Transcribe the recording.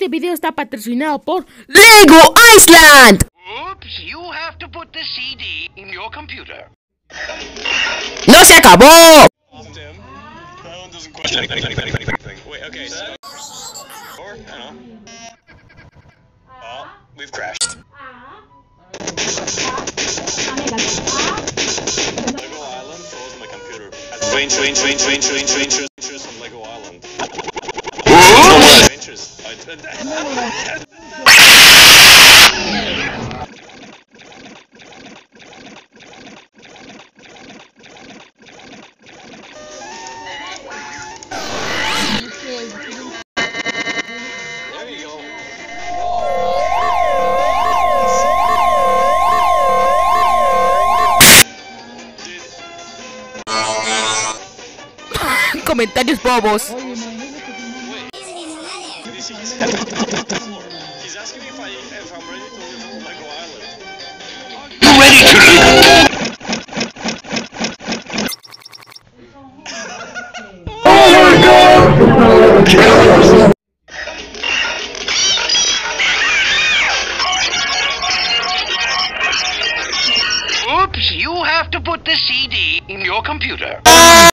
Este video está patrocinado por Lego Island. Oops, you have to put the CD in your computer. ¡No se acabó! Tim, that one doesn't question anything. Wait, okay, so... Or, I don't know. Oh, we've crashed. Lego Island froze my computer. Adventures on Lego Island. Adventures. There you go. Comentarios bobos. He's asking me if I'm ready to live on Lego Island. You ready to live? Oops, you have to put the CD in your computer.